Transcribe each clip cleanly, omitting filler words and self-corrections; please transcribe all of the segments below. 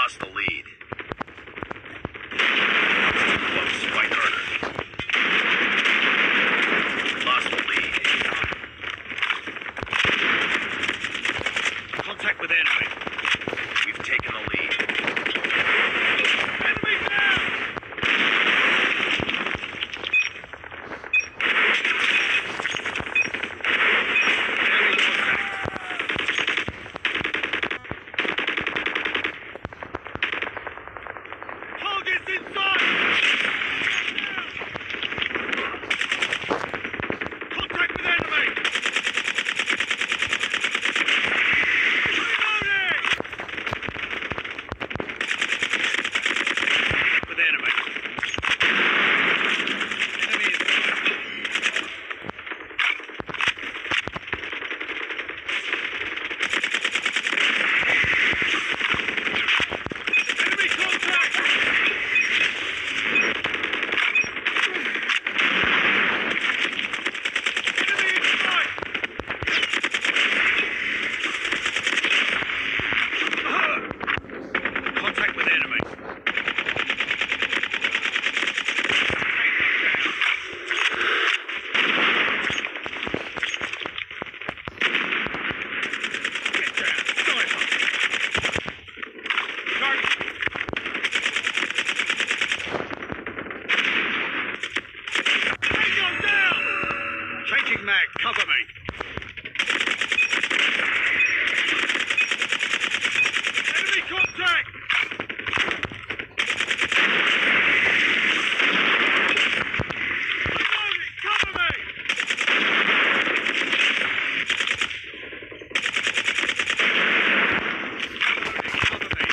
lost the lead. Close, fight harder. We lost the lead. Contact with enemy. We've taken the lead. Enemy down! Target's inside! Contact with enemy! Reloading! With enemy. Enemy inside. Enemy contact! Enemy inside! Contact with enemy. Get down, sniper! Target! Tango down! Changing mag, cover me. Enemy contact! Reloading, cover me! Cover me.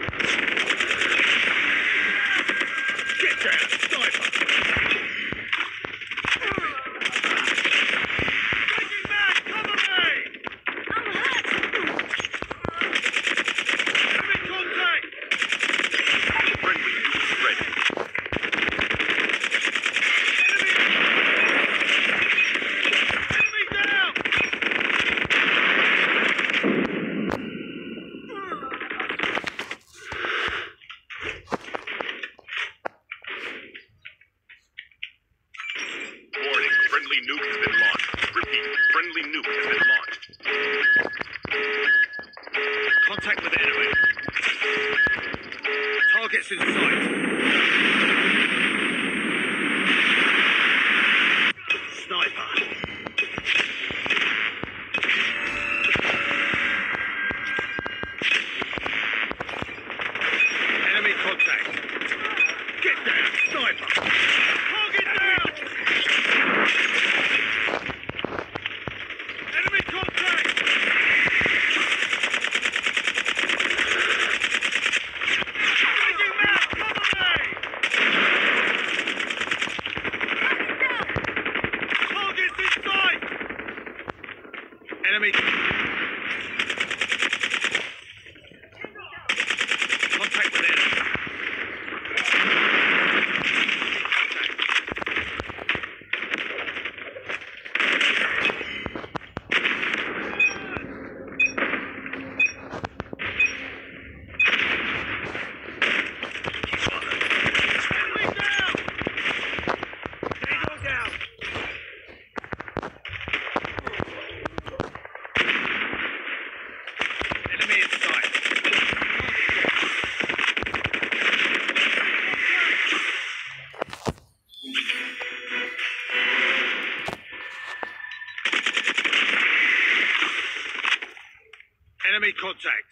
Get down, sniper! Changing mag, cover me! Enemy contact! Friendly nukes ready. Enemy down! Warning, friendly nuke has been launched. Repeat, friendly nuke has been launched. Contact with enemy. Targets in sight. Sniper. Enemy contact. Get down, sniper. Target down. Enemy contact. Changing mag, cover me. Targets in sight. Enemy. Contact with enemy. Enemy down. Tango down. Enemy in sight. Enemy contact.